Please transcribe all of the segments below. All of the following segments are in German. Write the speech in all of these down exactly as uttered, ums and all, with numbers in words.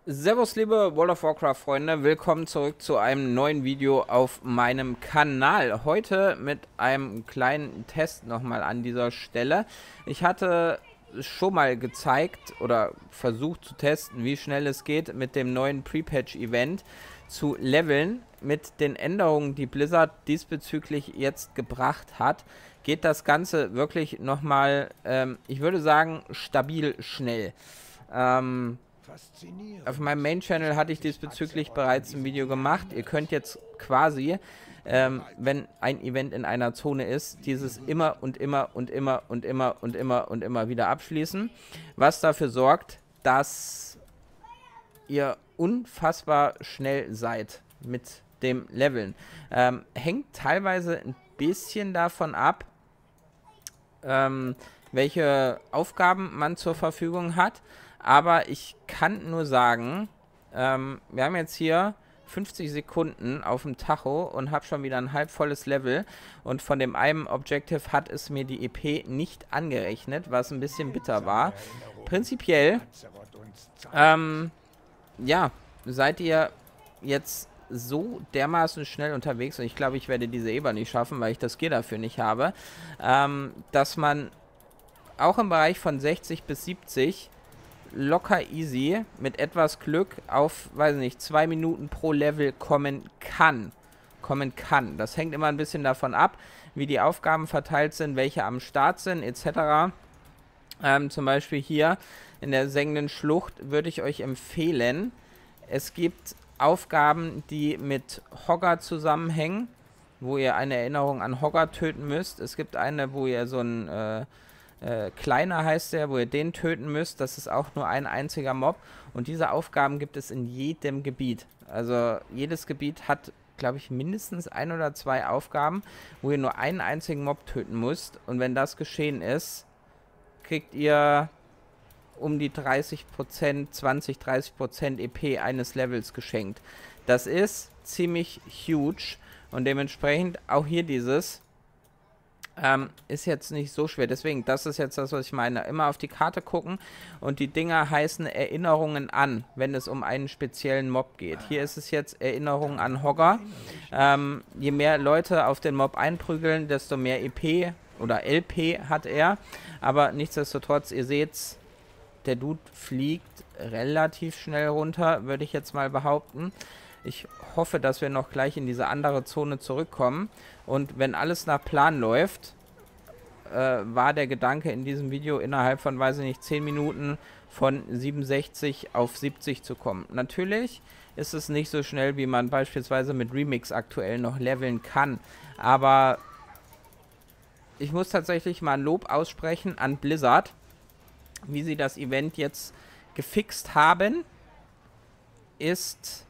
Servus liebe World of Warcraft Freunde, willkommen zurück zu einem neuen Video auf meinem Kanal. Heute mit einem kleinen Test nochmal an dieser Stelle. Ich hatte schon mal gezeigt oder versucht zu testen, wie schnell es geht, mit dem neuen Pre-Patch-Event zu leveln. Mit den Änderungen, die Blizzard diesbezüglich jetzt gebracht hat, geht das Ganze wirklich nochmal, ähm, ich würde sagen, stabil schnell. Ähm... Auf meinem Main-Channel hatte ich diesbezüglich bereits ein Video gemacht. Ihr könnt jetzt quasi, ähm, wenn ein Event in einer Zone ist, dieses immer und immer und immer und immer und immer und immer wieder abschließen. Was dafür sorgt, dass ihr unfassbar schnell seid mit dem Leveln. Ähm, hängt teilweise ein bisschen davon ab, ähm, welche Aufgaben man zur Verfügung hat. Aber ich kann nur sagen, ähm, wir haben jetzt hier fünfzig Sekunden auf dem Tacho und habe schon wieder ein halb volles Level. Und von dem einen Objective hat es mir die E P nicht angerechnet, was ein bisschen bitter war. Prinzipiell, ähm, ja, seid ihr jetzt so dermaßen schnell unterwegs, und ich glaube, ich werde diese Eber nicht schaffen, weil ich das Gear dafür nicht habe, ähm, dass man auch im Bereich von sechzig bis siebzig locker easy mit etwas Glück auf, weiß nicht, zwei Minuten pro Level kommen kann. Kommen kann. Das hängt immer ein bisschen davon ab, wie die Aufgaben verteilt sind, welche am Start sind, et cetera. Ähm, zum Beispiel hier in der sengenden Schlucht würde ich euch empfehlen, es gibt Aufgaben, die mit Hogger zusammenhängen, wo ihr eine Erinnerung an Hogger töten müsst. Es gibt eine, wo ihr so ein äh, Äh, kleiner heißt der, wo ihr den töten müsst. Das ist auch nur ein einziger Mob. Und diese Aufgaben gibt es in jedem Gebiet. Also jedes Gebiet hat, glaube ich, mindestens ein oder zwei Aufgaben, wo ihr nur einen einzigen Mob töten müsst. Und wenn das geschehen ist, kriegt ihr um die dreißig Prozent, zwanzig, dreißig Prozent E P eines Levels geschenkt. Das ist ziemlich huge. Und dementsprechend auch hier dieses... Ähm, ist jetzt nicht so schwer. Deswegen, das ist jetzt das, was ich meine. Immer auf die Karte gucken und die Dinger heißen Erinnerungen an, wenn es um einen speziellen Mob geht. Hier ist es jetzt Erinnerungen an Hogger. Ähm, je mehr Leute auf den Mob einprügeln, desto mehr E P oder L P hat er. Aber nichtsdestotrotz, ihr seht's, der Dude fliegt relativ schnell runter, würde ich jetzt mal behaupten. Ich hoffe, dass wir noch gleich in diese andere Zone zurückkommen. Und wenn alles nach Plan läuft, äh, war der Gedanke in diesem Video innerhalb von, weiß ich nicht, zehn Minuten von siebenundsechzig auf siebzig zu kommen. Natürlich ist es nicht so schnell, wie man beispielsweise mit Remix aktuell noch leveln kann. Aber ich muss tatsächlich mal ein Lob aussprechen an Blizzard, wie sie das Event jetzt gefixt haben, ist...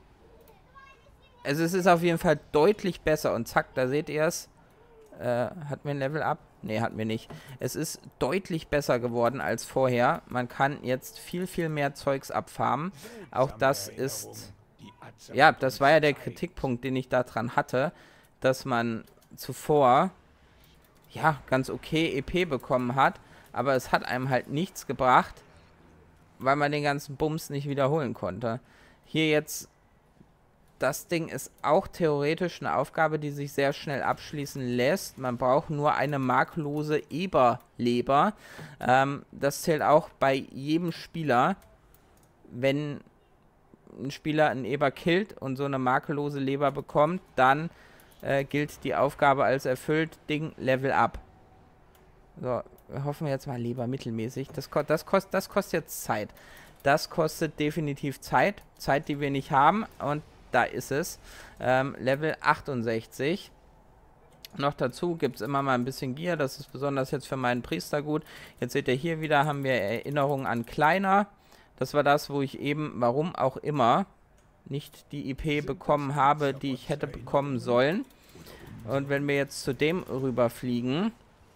Also es ist auf jeden Fall deutlich besser. Und zack, da seht ihr es. Äh, hatten wir ein Level up? Ne, hatten wir nicht. Es ist deutlich besser geworden als vorher. Man kann jetzt viel, viel mehr Zeugs abfarmen. Auch das ist... Ja, das war ja der Kritikpunkt, den ich daran hatte. Dass man zuvor... Ja, ganz okay E P bekommen hat. Aber es hat einem halt nichts gebracht. Weil man den ganzen Bums nicht wiederholen konnte. Hier jetzt... Das Ding ist auch theoretisch eine Aufgabe, die sich sehr schnell abschließen lässt. Man braucht nur eine makellose Eberleber. Ähm, das zählt auch bei jedem Spieler. Wenn ein Spieler einen Eber killt und so eine makellose Leber bekommt, dann äh, gilt die Aufgabe als erfüllt. Ding, Level up. So, hoffen wir jetzt mal Leber mittelmäßig. Das, das, kost, das kostet jetzt Zeit. Das kostet definitiv Zeit. Zeit, die wir nicht haben. Und da ist es. Ähm, Level achtundsechzig. Noch dazu gibt es immer mal ein bisschen Gear. Das ist besonders jetzt für meinen Priester gut. Jetzt seht ihr hier wieder, haben wir Erinnerungen an Kleiner. Das war das, wo ich eben, warum auch immer, nicht die I P bekommen habe, die ich hätte bekommen sollen. Und wenn wir jetzt zu dem rüberfliegen,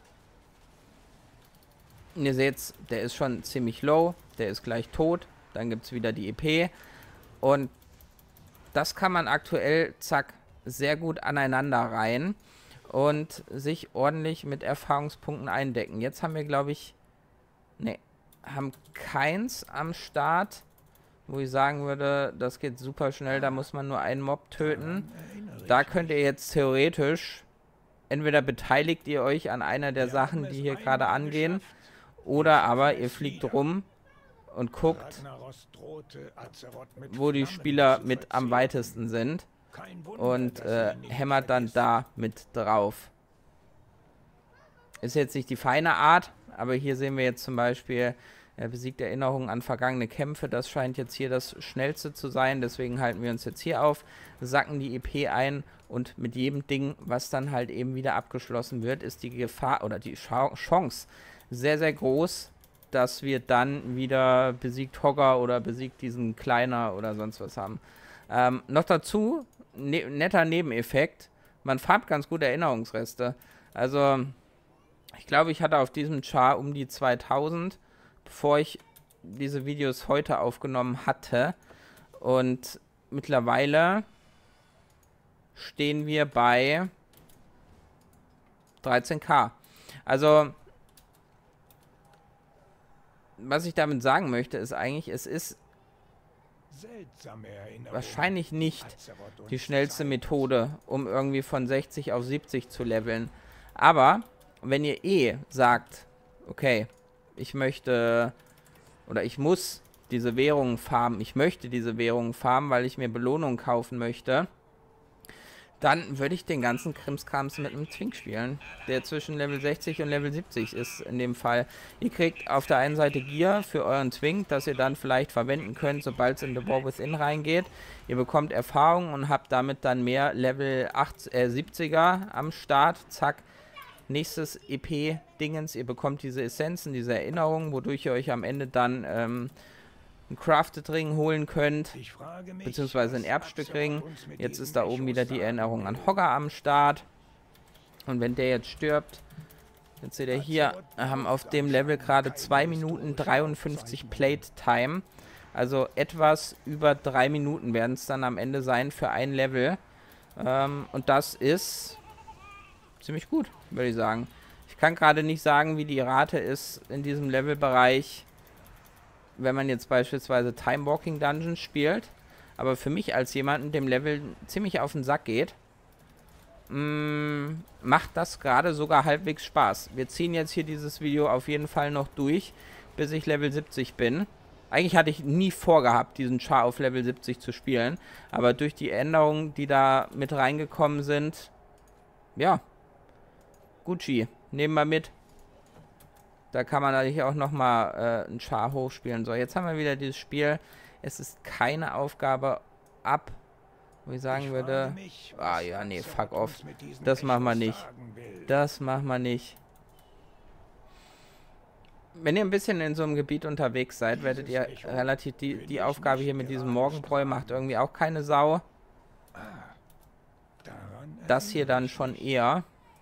ihr seht, der ist schon ziemlich low. Der ist gleich tot. Dann gibt es wieder die I P. Und das kann man aktuell, zack, sehr gut aneinander reihen und sich ordentlich mit Erfahrungspunkten eindecken. Jetzt haben wir, glaube ich, ne, haben keins am Start, wo ich sagen würde, das geht super schnell, da muss man nur einen Mob töten. Da könnt ihr jetzt theoretisch, entweder beteiligt ihr euch an einer der Sachen, die hier gerade angehen, oder aber ihr fliegt rum und guckt, wo die Spieler mit am weitesten sind und äh, hämmert dann da mit drauf. Ist jetzt nicht die feine Art, aber hier sehen wir jetzt zum Beispiel, er besiegt Erinnerungen an vergangene Kämpfe. Das scheint jetzt hier das Schnellste zu sein, deswegen halten wir uns jetzt hier auf, sacken die E P ein und mit jedem Ding, was dann halt eben wieder abgeschlossen wird, ist die Gefahr oder die Chance sehr, sehr groß, dass wir dann wieder besiegt Hogger oder besiegt diesen Kleiner oder sonst was haben. Ähm, noch dazu, ne netter Nebeneffekt, man farmt ganz gut Erinnerungsreste. Also, ich glaube, ich hatte auf diesem Char um die zweitausend, bevor ich diese Videos heute aufgenommen hatte. Und mittlerweile stehen wir bei dreizehn K. Also, was ich damit sagen möchte, ist eigentlich, es ist wahrscheinlich nicht die schnellste Methode, um irgendwie von sechzig auf siebzig zu leveln. Aber wenn ihr eh sagt, okay, ich möchte oder ich muss diese Währungen farmen, ich möchte diese Währungen farmen, weil ich mir Belohnungen kaufen möchte, dann würde ich den ganzen Krimskrams mit einem Twink spielen, der zwischen Level sechzig und Level siebzig ist in dem Fall. Ihr kriegt auf der einen Seite Gear für euren Twink, das ihr dann vielleicht verwenden könnt, sobald es in The War Within reingeht. Ihr bekommt Erfahrung und habt damit dann mehr Level siebziger am Start. Zack. Nächstes E P-Dingens, ihr bekommt diese Essenzen, diese Erinnerungen, wodurch ihr euch am Ende dann ähm, einen Crafted Ring holen könnt, beziehungsweise ein Erbstückring. Jetzt ist da oben wieder die Erinnerung an Hogger am Start. Und wenn der jetzt stirbt, jetzt seht ihr hier, wir haben auf dem Level gerade zwei Minuten dreiundfünfzig Plate Time. Also etwas über drei Minuten werden es dann am Ende sein für ein Level. Ähm, und das ist ziemlich gut, würde ich sagen. Ich kann gerade nicht sagen, wie die Rate ist in diesem Levelbereich, wenn man jetzt beispielsweise Time Walking Dungeons spielt. Aber für mich als jemanden, dem Level ziemlich auf den Sack geht, mh, macht das gerade sogar halbwegs Spaß. Wir ziehen jetzt hier dieses Video auf jeden Fall noch durch, bis ich Level siebzig bin. Eigentlich hatte ich nie vorgehabt, diesen Char auf Level siebzig zu spielen. Aber durch die Änderungen, die da mit reingekommen sind, ja, Gucci, nehmen wir mit. Da kann man natürlich auch nochmal äh, einen Char hochspielen. So, jetzt haben wir wieder dieses Spiel. Es ist keine Aufgabe ab, wo ich sagen ich würde, mich, ah ja, nee, fuck off. Das machen wir nicht. Das machen wir nicht. Wenn ihr ein bisschen in so einem Gebiet unterwegs seid, werdet ihr relativ, die, die Aufgabe hier mit diesem Morgenbräu macht irgendwie auch keine Sau. Das hier dann schon eher.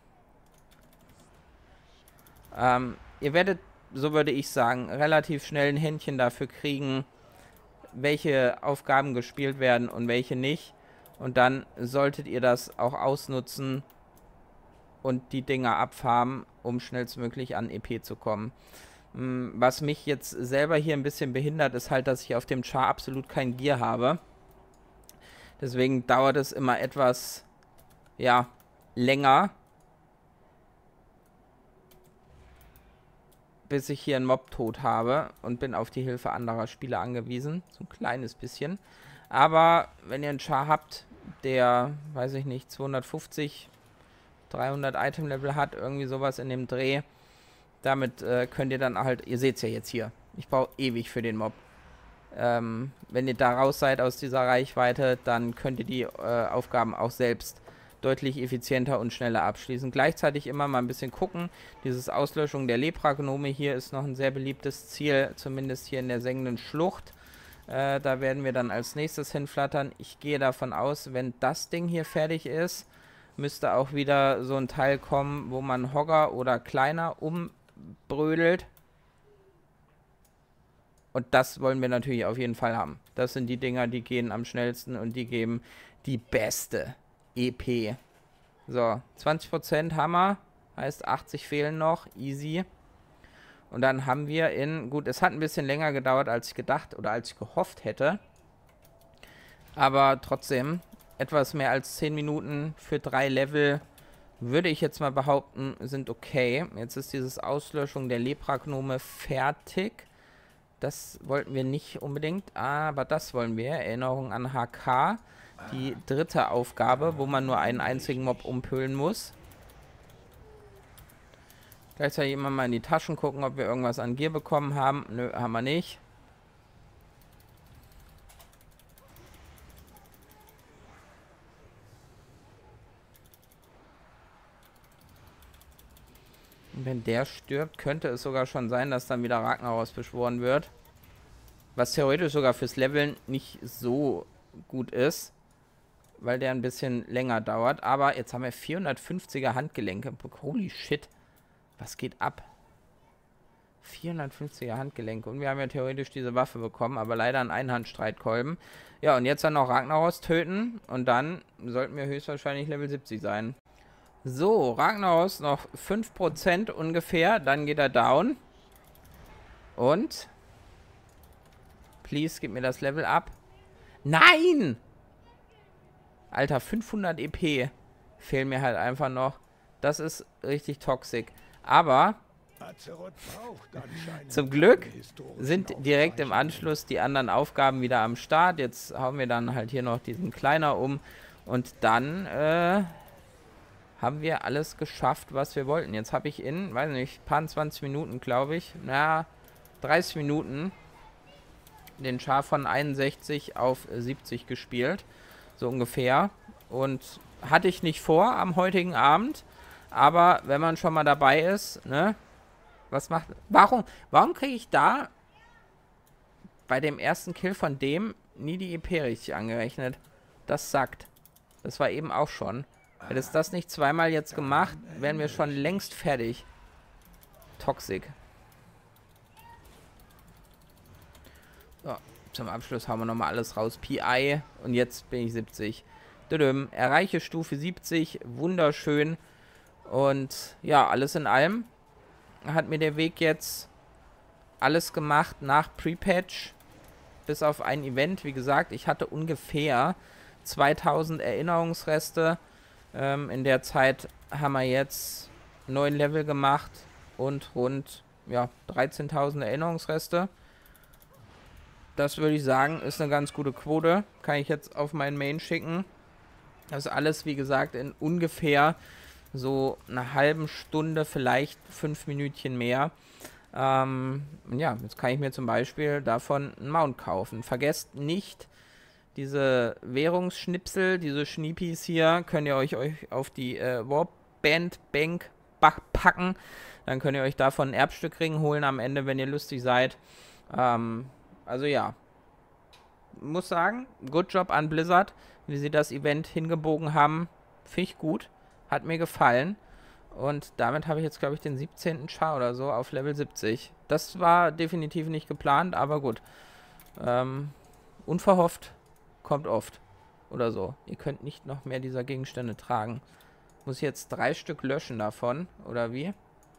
Ähm, ihr werdet, so würde ich sagen, relativ schnell ein Händchen dafür kriegen, welche Aufgaben gespielt werden und welche nicht. Und dann solltet ihr das auch ausnutzen und die Dinger abfarmen, um schnellstmöglich an E P zu kommen. Was mich jetzt selber hier ein bisschen behindert, ist halt, dass ich auf dem Char absolut kein Gear habe. Deswegen dauert es immer etwas, ja, länger, bis ich hier einen Mob tot habe und bin auf die Hilfe anderer Spieler angewiesen. So ein kleines bisschen. Aber wenn ihr einen Char habt, der, weiß ich nicht, zweihundertfünfzig, dreihundert Item-Level hat, irgendwie sowas in dem Dreh, damit äh, könnt ihr dann halt, ihr seht es ja jetzt hier, ich brauche ewig für den Mob. Ähm, wenn ihr da raus seid aus dieser Reichweite, dann könnt ihr die äh, Aufgaben auch selbst deutlich effizienter und schneller abschließen. Gleichzeitig immer mal ein bisschen gucken. Dieses Auslöschung der Lepra-Gnome hier ist noch ein sehr beliebtes Ziel, zumindest hier in der Sengenden Schlucht. Äh, da werden wir dann als nächstes hinflattern. Ich gehe davon aus, wenn das Ding hier fertig ist, müsste auch wieder so ein Teil kommen, wo man Hogger oder Kleiner umbrödelt. Und das wollen wir natürlich auf jeden Fall haben. Das sind die Dinger, die gehen am schnellsten und die geben die beste E P. So, zwanzig Prozent Hammer, heißt achtzig fehlen noch, easy. Und dann haben wir in, gut, es hat ein bisschen länger gedauert, als ich gedacht oder als ich gehofft hätte. Aber trotzdem, etwas mehr als zehn Minuten für drei Level, würde ich jetzt mal behaupten, sind okay. Jetzt ist dieses Auslöschung der Lepra-Gnome fertig. Das wollten wir nicht unbedingt, aber das wollen wir. Erinnerung an H K. Die dritte Aufgabe, wo man nur einen einzigen Mob umpölen muss. Gleichzeitig immer mal in die Taschen gucken, ob wir irgendwas an Gear bekommen haben. Nö, haben wir nicht. Und wenn der stirbt, könnte es sogar schon sein, dass dann wieder Ragnaros beschworen wird. Was theoretisch sogar fürs Leveln nicht so gut ist, weil der ein bisschen länger dauert. Aber jetzt haben wir vierhundertfünfziger Handgelenke. Holy shit. Was geht ab? vierhundertfünfziger Handgelenke. Und wir haben ja theoretisch diese Waffe bekommen, aber leider einen Einhandstreitkolben. Ja, und jetzt dann noch Ragnaros töten. Und dann sollten wir höchstwahrscheinlich Level siebzig sein. So, Ragnaros noch fünf Prozent ungefähr. Dann geht er down. Und? Please, gib mir das Level ab. Nein! Alter, fünfhundert E P fehlen mir halt einfach noch. Das ist richtig toxisch. Aber zum Glück sind direkt im Anschluss die anderen Aufgaben wieder am Start. Jetzt hauen wir dann halt hier noch diesen Kleiner um. Und dann äh, haben wir alles geschafft, was wir wollten. Jetzt habe ich in, weiß nicht, paar zwanzig Minuten, glaube ich, na, dreißig Minuten den Char von einundsechzig auf siebzig gespielt. So ungefähr. Und hatte ich nicht vor am heutigen Abend. Aber wenn man schon mal dabei ist, ne? Was macht... Warum, warum kriege ich da bei dem ersten Kill von dem nie die E P richtig angerechnet? Das sagt. Das war eben auch schon. Hätte es das nicht zweimal jetzt gemacht, wären wir schon längst fertig. Toxisch. So, zum Abschluss hauen wir nochmal alles raus. P I. Und jetzt bin ich siebzig. Düdüm. Erreiche Stufe siebzig. Wunderschön. Und ja, alles in allem hat mir der Weg jetzt alles gemacht nach Pre-Patch. Bis auf ein Event. Wie gesagt, ich hatte ungefähr zweitausend Erinnerungsreste. Ähm, in der Zeit haben wir jetzt neun Level gemacht und rund ja, dreizehntausend Erinnerungsreste. Das würde ich sagen, ist eine ganz gute Quote. Kann ich jetzt auf meinen Main schicken. Das ist alles, wie gesagt, in ungefähr so einer halben Stunde, vielleicht fünf Minütchen mehr. Ähm, ja, jetzt kann ich mir zum Beispiel davon einen Mount kaufen. Vergesst nicht, diese Währungsschnipsel, diese Schniepis hier, könnt ihr euch, euch auf die äh, Warband Bank packen. Dann könnt ihr euch davon ein Erbstückring holen am Ende, wenn ihr lustig seid. Ähm, also ja. Muss sagen, good job an Blizzard, wie sie das Event hingebogen haben. Finde ich gut. Hat mir gefallen. Und damit habe ich jetzt, glaube ich, den siebzehnten Char oder so auf Level siebzig. Das war definitiv nicht geplant, aber gut. Ähm, unverhofft kommt oft. Oder so. Ihr könnt nicht noch mehr dieser Gegenstände tragen. Muss ich jetzt drei Stück löschen davon, oder wie?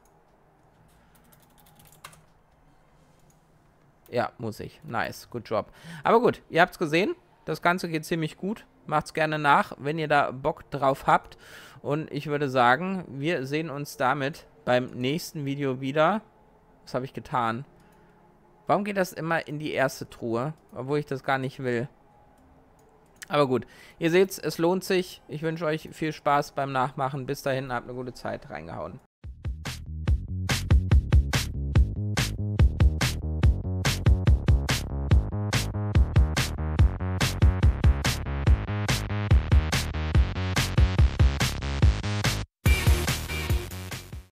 Ja, muss ich. Nice, good job. Aber gut, ihr habt es gesehen. Das Ganze geht ziemlich gut. Macht's gerne nach, wenn ihr da Bock drauf habt. Und ich würde sagen, wir sehen uns damit beim nächsten Video wieder. Was habe ich getan? Warum geht das immer in die erste Truhe? Obwohl ich das gar nicht will. Aber gut, ihr seht's, es lohnt sich. Ich wünsche euch viel Spaß beim Nachmachen. Bis dahin, habt eine gute Zeit. Reingehauen.